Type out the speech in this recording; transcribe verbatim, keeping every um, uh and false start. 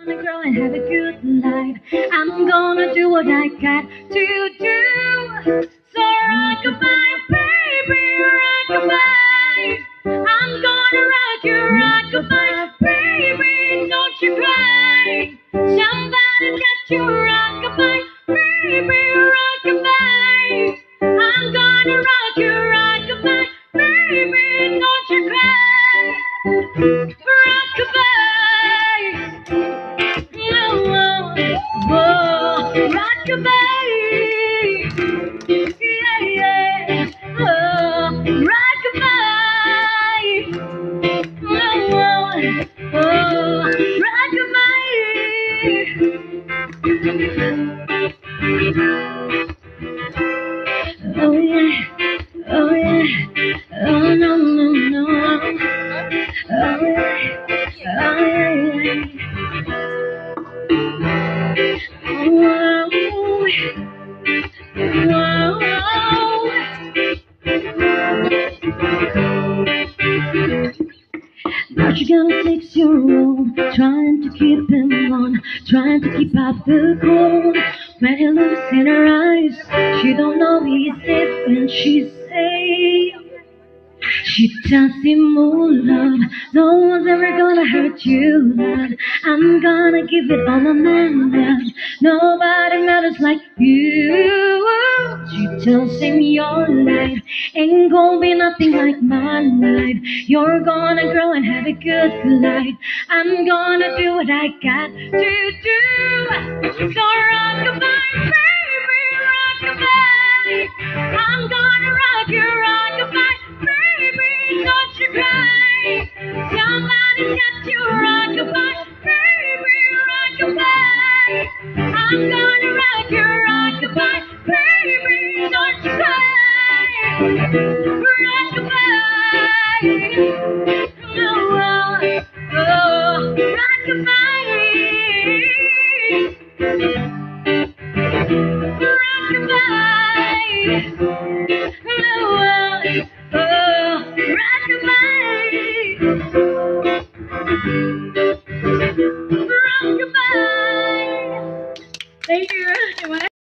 gonna grow and have a good life. I'm gonna do what I got to do. So rockabye, baby, rockabye. I'm gonna rock you, rockabye, baby, don't you cry. Somebody's got you, rockabye, baby, rockabye. I'm gonna rock you, rockabye, baby, don't you cry. Rockabye, whoa, whoa, whoa, rockabye, yeah, yeah, oh, rockabye, whoa, whoa, whoa, rockabye. Oh yeah, oh yeah, oh no, no, no. Oh yeah, oh yeah. Whoa, whoa. Now she got a six-year-old, trying to keep him on, trying to keep out the cold. When he looks in her eyes, she don't know he's safe when she's safe. She tells him, oh love, no one's ever gonna hurt you, love. I'm gonna give it all my man, love. Nobody matters like you. She tells him your life ain't gonna be nothing like my life. You're gonna grow and have a good life. I'm gonna do what I got to do. So rockabye, baby, rockabye. I'm gonna rock you, rockabye, baby, don't you cry. Somebody's got you, rockabye, baby, rockabye. I'm gonna rock you, rockabye, baby, don't you cry. Rockabye.